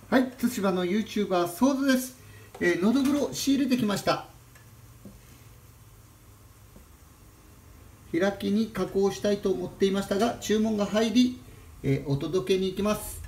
はい、対馬の YouTuber ソーズです。のどぐろ仕入れてきました。開きに加工したいと思っていましたが、注文が入り、お届けに行きます。